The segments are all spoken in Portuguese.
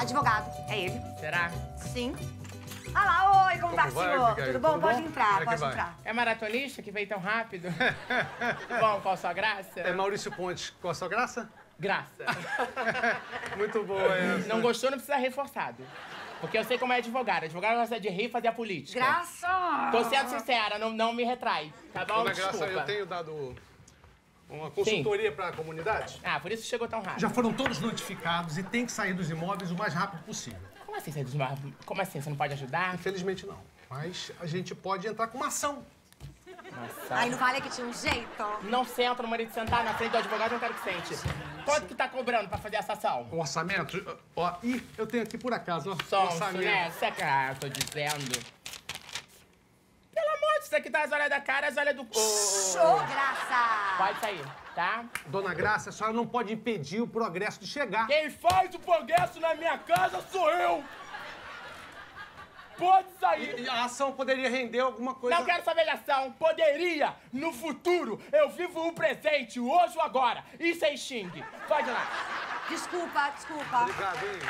advogado. É ele. Será? Sim. Ah lá, oi, como tá, vai, senhor? Abigail? Tudo bom? Tudo Pode bom? entrar, Como é que pode vai? entrar. É maratonista que veio tão rápido? Bom, qual a sua graça? É Maurício Pontes, com a sua graça? Graça. Muito boa essa. Não gostou, não precisa reforçado. Porque eu sei como é advogado. Advogado gosta de rir e fazer a política. Graça! Tô sendo sincera, não me retrai, tá bom? Dona Desculpa. Graça, eu tenho dado uma consultoria para a comunidade. Ah, por isso chegou tão rápido. Já foram todos notificados e tem que sair dos imóveis o mais rápido possível. Como assim, você desmarca? Como assim, você não pode ajudar? Infelizmente não, mas a gente pode entrar com uma ação. Nossa. Aí não falei que tinha um jeito? Não senta no marido de sentar na frente do advogado, não quero que sente. Quanto que tá cobrando pra fazer essa ação? O orçamento, ó, e eu tenho aqui por acaso, ó, o Sonso, orçamento. né? Seca, tô dizendo. Pelo amor de Deus, aqui tá as olhas da cara, as olhas do... Show, Graça! Pode sair, tá? Dona Graça, a senhora não pode impedir o progresso de chegar. Quem faz o progresso na minha casa sou eu! Pode sair! E a ação poderia render alguma coisa... Não quero saber de ação. Poderia, no futuro, eu vivo o presente, o hoje ou agora. Isso é xingue. Pode ir lá. Desculpa. Obrigado, hein?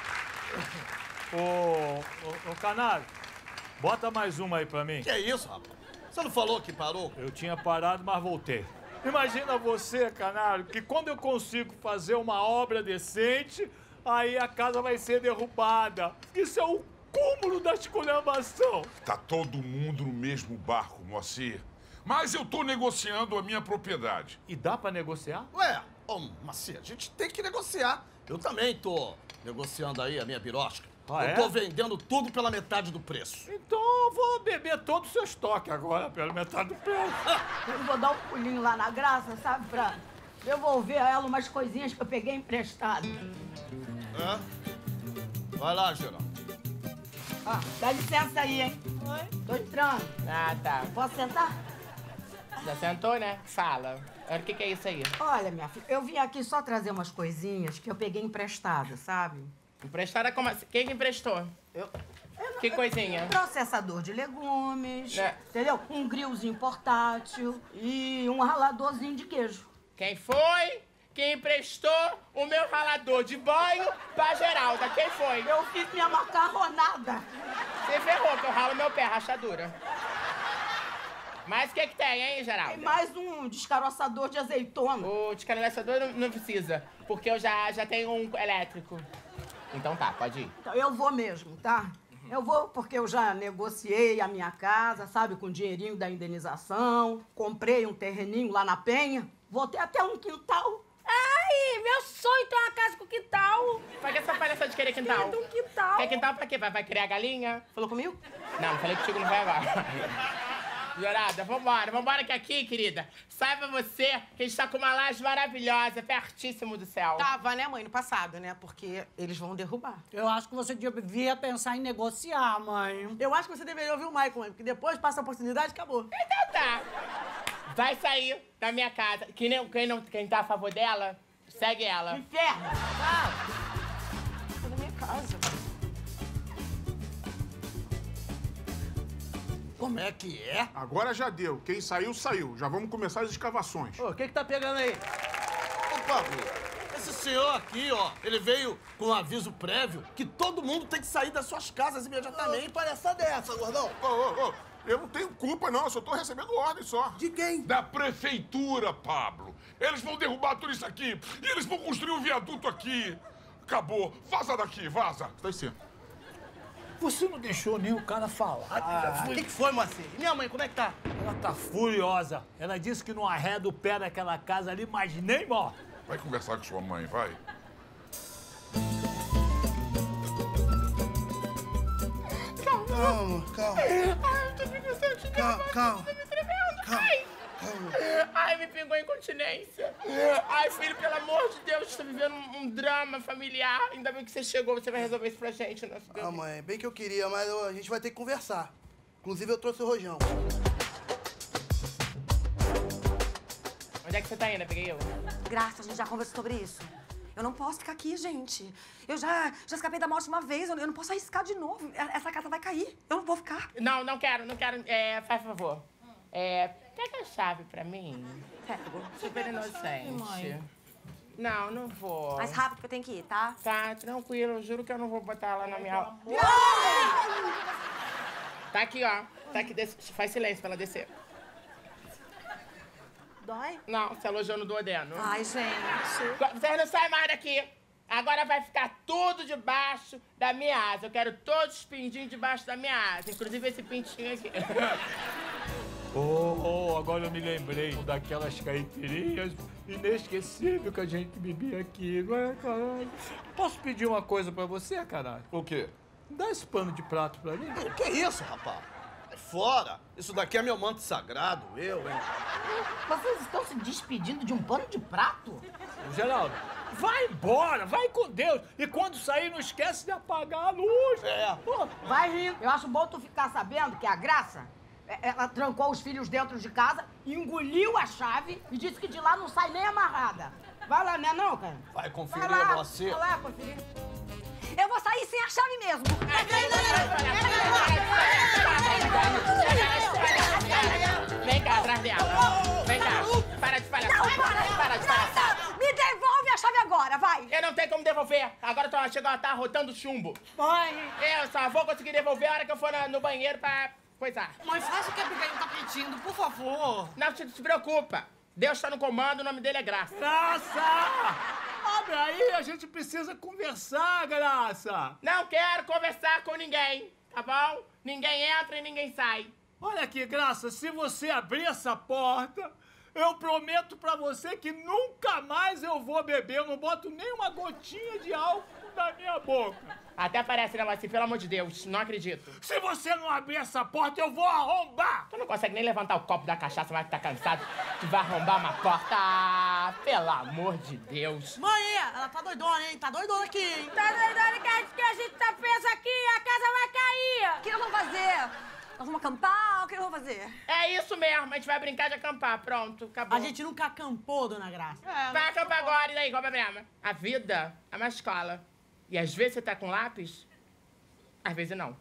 Ô, Canário, bota mais uma aí pra mim. Que é isso, rapaz? Você não falou que parou? Eu tinha parado, mas voltei. Imagina você, Canário, que quando eu consigo fazer uma obra decente, aí a casa vai ser derrubada. Isso é o cúmulo da esculhambação. Tá todo mundo no mesmo barco, Moacir. Mas eu tô negociando a minha propriedade. E dá pra negociar? Ué, ô, Macia, a gente tem que negociar. Eu também tô negociando aí a minha birosca. Ah, eu tô vendendo tudo pela metade do preço. Então eu vou beber todo o seu estoque agora, pela metade do preço. Eu vou dar um pulinho lá na Graça, sabe, pra devolver a ela umas coisinhas que eu peguei emprestado. Hã? Vai lá, Geraldo. Ah, dá licença aí, hein? Oi? Tô entrando. Ah, tá. Posso sentar? Já sentou, né? Fala. O que é isso aí? Olha, minha filha, eu vim aqui só trazer umas coisinhas que eu peguei emprestadas, sabe? Emprestada como assim? Quem que emprestou? Que coisinha? Processador de legumes, É. entendeu? Um grillzinho portátil e um raladorzinho de queijo. Quem foi? Quem emprestou o meu ralador de banho pra Geralda? Quem foi? Eu fiz minha macarronada. Você ferrou que eu ralo meu pé, rachadura. Mas o que tem, hein, Geralda? Tem mais um descaroçador de azeitona. O descanaliçador não precisa, porque eu já tenho um elétrico. Então tá, pode ir. Então, eu vou mesmo, tá? Eu vou porque eu já negociei a minha casa, sabe, com o dinheirinho da indenização. Comprei um terreninho lá na Penha. Vou ter até um quintal. Ai, meu sonho ter uma casa com quintal. Pra que essa palhaçada de querer quintal? Quero um quintal. Quer quintal pra quê? Vai criar galinha? Falou comigo? Não falei contigo, não vai agora. Geralda, vambora que aqui, querida. Saiba você que a gente tá com uma laje maravilhosa, pertíssimo do céu. Tava, né, mãe, no passado, né? Porque eles vão derrubar. Eu acho que você devia pensar em negociar, mãe. Eu acho que você deveria ouvir o Michael, mãe, porque depois passa a oportunidade e acabou. Então tá. Vai sair da minha casa. Quem tá a favor dela, segue ela. Inferno! Tô na minha casa. Como é que é? Agora já deu. Quem saiu, saiu. Já vamos começar as escavações. O que tá pegando aí? Ô, Pablo, esse senhor aqui, ó, ele veio com um aviso prévio que todo mundo tem que sair das suas casas imediatamente. Palhaçada dessa, gordão? Eu não tenho culpa, não. Eu só tô recebendo ordem só. De quem? Da prefeitura, Pablo. Eles vão derrubar tudo isso aqui e eles vão construir um viaduto aqui. Acabou. Vaza daqui, vaza. Vai ser. Você não deixou nem o cara falar. O que foi, Moacir? E minha mãe, como é que tá? Ela tá furiosa. Ela disse que não arreda o pé daquela casa ali, mas nem morre. Vai conversar com sua mãe, vai. Calma. Ai, eu tô me sentindo Calma. tô me tremendo. Ai, me pingou a incontinência. Ai, filho, pelo amor de Deus, estou vivendo um drama familiar. Ainda bem que você chegou, você vai resolver isso pra gente. Nosso bebê. Ah, mãe, bem que eu queria, mas a gente vai ter que conversar. Inclusive, eu trouxe o rojão. Onde é que você tá indo? Peguei eu. Graça, a gente já conversou sobre isso. Eu não posso ficar aqui, gente. Eu já escapei da morte uma vez, eu não posso arriscar de novo. Essa casa vai cair. Eu não vou ficar. Não quero. Faz favor. Pega a chave pra mim. Pego. Super inocente. Não, não vou. Mais rápido que eu tenho que ir, tá? Tá, tranquilo. Eu juro que eu não vou botar ela na minha... Tá aqui, ó. Tá aqui, faz silêncio pra ela descer. Dói? Não, você alojou no duodeno. Ai, gente. Vocês não saem mais daqui. Agora vai ficar tudo debaixo da minha asa. Eu quero todos os pintinhos debaixo da minha asa. Inclusive esse pintinho aqui. Agora eu me lembrei daquelas caipirinhas inesquecíveis que a gente bebia aqui, não é, caralho? Posso pedir uma coisa pra você, caralho? O quê? Dá esse pano de prato pra mim. Que isso, rapaz? É fora. Isso daqui é meu manto sagrado, hein? Vocês estão se despedindo de um pano de prato? Geraldo, vai embora, vai com Deus. E quando sair, não esquece de apagar a luz. Pô, vai rir. Eu acho bom tu ficar sabendo que a Graça, ela trancou os filhos dentro de casa, engoliu a chave e disse que de lá não sai nem amarrada. Vai lá, né não, cara? Vai conferir Vai lá, você. Vai lá, conferir. Eu vou sair sem a chave mesmo. Vem cá, atrás dela. Vem cá. Para de palhaçar. Não, para de palhaçar. Me devolve a chave agora, vai. Eu não tenho como devolver. Agora ela tá rotando chumbo. Mãe. Eu só vou conseguir devolver a hora que eu for no banheiro pra coisar. Mãe, faz o que a Abigail tá pedindo, por favor. Não se preocupa. Deus tá no comando, o nome dele é Graça. Graça! Abre aí, a gente precisa conversar, Graça. Não quero conversar com ninguém, tá bom? Ninguém entra e ninguém sai. Olha aqui, Graça, se você abrir essa porta, eu prometo pra você que nunca mais eu vou beber. Eu não boto nem uma gotinha de álcool na minha boca. Até parece, né, assim, pelo amor de Deus, não acredito. Se você não abrir essa porta, eu vou arrombar. Tu não consegue nem levantar o copo da cachaça, mas que tá cansado. Tu vai arrombar uma porta. Ah, pelo amor de Deus. Mãe, ela tá doidona, hein? Tá doidona aqui, hein? Tá doidona que a gente tá preso aqui, a casa vai cair. O que nós vamos fazer? Nós vamos acampar? O que nós vamos fazer? É isso mesmo, a gente vai brincar de acampar. Pronto, acabou. A gente nunca acampou, dona Graça. Vai acampar agora, e daí, qual é o problema? A vida é uma escola. E às vezes você tá com lápis, às vezes não.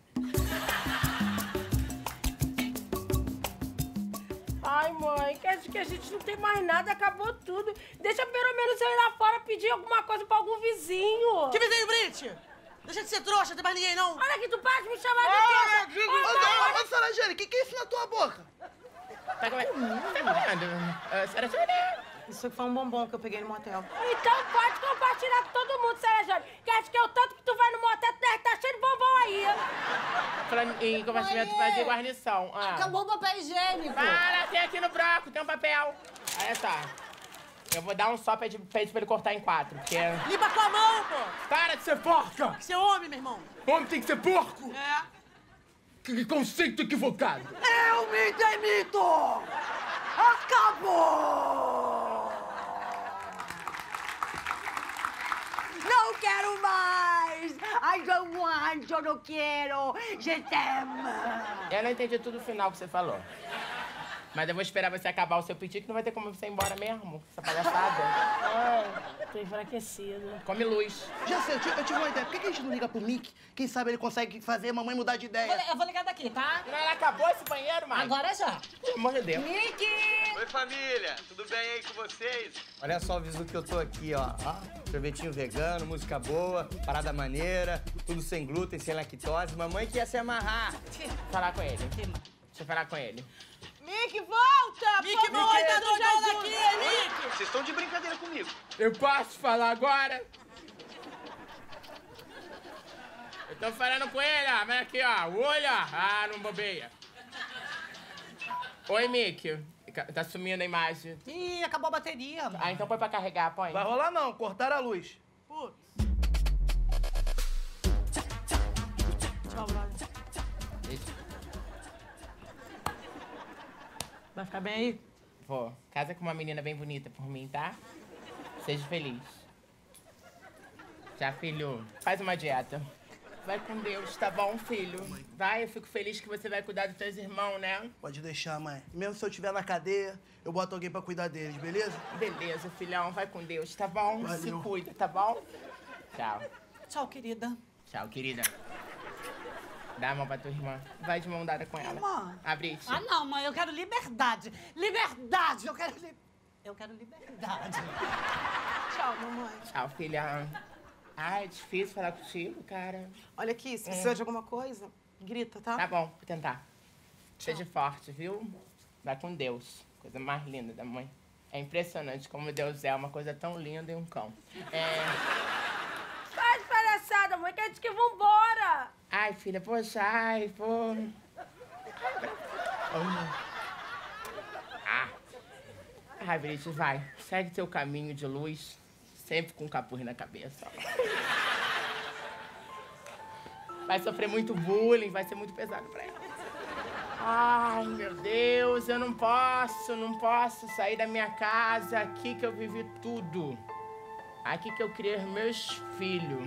Ai, mãe, quer dizer que a gente não tem mais nada, acabou tudo. Deixa pelo menos eu ir lá fora pedir alguma coisa pra algum vizinho. Que vizinho, Brit? Deixa de ser trouxa, não tem mais ninguém, não. Olha aqui, tu para de me chamar de trouxa. Ô, senhora Angélica, que é isso na tua boca? Tá comendo? Senhora Júlia? Isso foi um bombom que eu peguei no motel. Então pode compartilhar com todo mundo, Sarah Jane. Que acho que é o tanto que tu vai no motel, tu deve estar cheio de bombom aí. Falando em compartimento, fazer guarnição. Acabou o papel higiênico. Para, tem aqui no bloco, tem um papel. Olha só. Eu vou dar um só pra ele cortar em 4, porque... Limpa com a mão, pô. Para de ser porca! Tem que ser homem, meu irmão. Homem tem que ser porco! É. Que conceito equivocado! Eu me demito! Acabou! Não quero mais! I don't want, eu não quero! Je t'aime! Eu não entendi tudo o final que você falou. Mas eu vou esperar você acabar o seu pedido, que não vai ter como você ir embora mesmo. Essa palhaçada. Ai, tô enfraquecida. Come luz. Já sei, eu tive uma ideia. Por que a gente não liga pro Mickey? Quem sabe ele consegue fazer a mamãe mudar de ideia. Eu vou ligar daqui, tá? Não, ela acabou esse banheiro, mãe. Agora já. Pelo amor de Deus. Mickey! Oi, família! Tudo bem aí com vocês? Olha só o visu que eu tô aqui, ó. Sorvetinho vegano, música boa, parada maneira, tudo sem glúten, sem lactose. Mamãe que ia se amarrar. Falar com ele. Deixa eu falar com ele. Mickey, volta! Mickey, mamãe tá doidona aqui, Mickey! Vocês estão de brincadeira comigo. Eu posso falar agora? Eu tô falando com ele, ó. Vem aqui, ó. O olho, ó. Ah, não bobeia. Oi, Mickey. Tá sumindo a imagem. Ih, acabou a bateria. Ah, então põe pra carregar, põe. Vai rolar não, cortaram a luz. Putz. Tchau, brother. Vai ficar bem aí? Vou. Casa com uma menina bem bonita por mim, tá? Seja feliz. Já, filho. Faz uma dieta. Vai com Deus, tá bom, filho? Vai, eu fico feliz que você vai cuidar dos teus irmãos, né? Pode deixar, mãe. Mesmo se eu estiver na cadeia, eu boto alguém pra cuidar deles, beleza? Beleza, filhão. Vai com Deus, tá bom? Valeu. Se cuida, tá bom? Tchau. Tchau, querida. Tchau, querida. Dá a mão pra tua irmã. Vai de mão dada com ela. Irmã. Abrite. Ah, não, mãe, eu quero liberdade. Liberdade, eu quero liberdade. Tchau, mamãe. Ah, filha... Ah, é difícil falar contigo, cara. Olha aqui, se precisa de alguma coisa, grita, tá? Tá bom, vou tentar. Seja forte, viu? Vai com Deus. Coisa mais linda da mãe. É impressionante como Deus é uma coisa tão linda e um cão. Faz palhaçada, mãe, quer dizer que vambora. Ai, filha, poxa, ai, pô... Ai, Brigitte, vai. Segue teu caminho de luz, sempre com um capuz na cabeça. Vai sofrer muito bullying, vai ser muito pesado pra ela. Ai, meu Deus, eu não posso sair da minha casa. Aqui que eu vivi tudo. Aqui que eu criei meus filhos.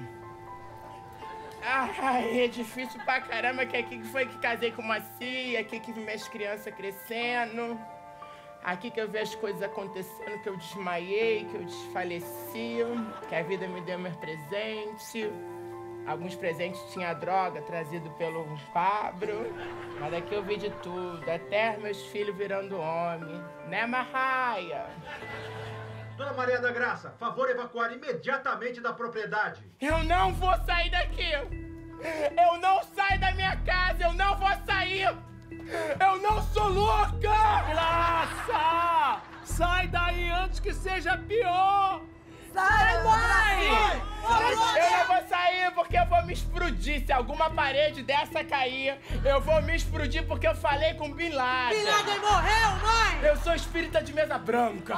Ai, é difícil pra caramba, que aqui que foi que casei com uma cia, aqui que vi minhas crianças crescendo. Aqui que eu vi as coisas acontecendo, que eu desmaiei, que eu desfaleci, que a vida me deu meus presentes. Alguns presentes tinha droga trazido pelo Pablo, mas aqui eu vi de tudo, até meus filhos virando homem. Né, Marraia? Dona Maria da Graça, favor evacuar imediatamente da propriedade. Eu não vou sair daqui! Eu não saio da minha casa! Eu não vou sair! Eu não sou louca! Graça! Sai daí antes que seja pior! Sai, mãe! Eu não vou sair porque eu vou me explodir. Se alguma parede dessa cair, eu vou me explodir porque eu falei com Bin Laden. Bin Laden morreu, mãe! Eu sou espírita de mesa branca.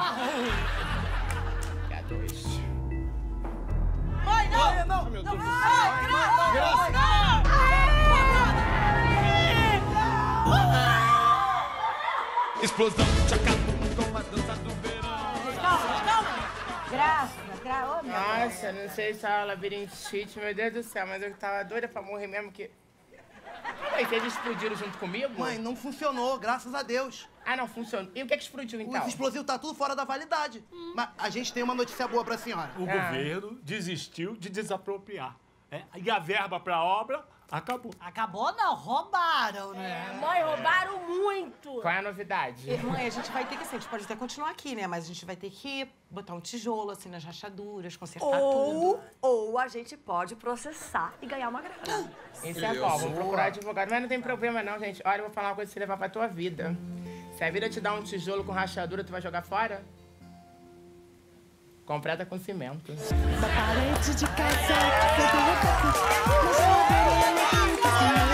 K2. Mãe, não! Não, meu Deus do céu! Explosão, tchacabum, com a dança do verão. Calma! Graça, Oh, nossa, não sei se é labirintite, meu Deus do céu, mas eu tava doida pra morrer mesmo que... Mas eles explodiram junto comigo? Mãe, não funcionou, graças a Deus. Ah, não funcionou. E o que é que explodiu, então? O explosivo tá tudo fora da validade. Mas a gente tem uma notícia boa pra senhora. O governo desistiu de desapropriar. E a verba pra obra acabou. Acabou não, roubaram, né? Mãe, roubaram muito. Qual é a novidade? Mãe, a gente vai ter que, assim, a gente pode até continuar aqui, né? Mas a gente vai ter que botar um tijolo, assim, nas rachaduras, consertar tudo. Ou a gente pode processar e ganhar uma grana. Isso é bom, vou procurar advogado. Mas não tem problema não, gente. Olha, eu vou falar uma coisa pra você levar pra tua vida. Se a vida te dá um tijolo com rachadura, tu vai jogar fora? Completa com cimento. Na parede de casa,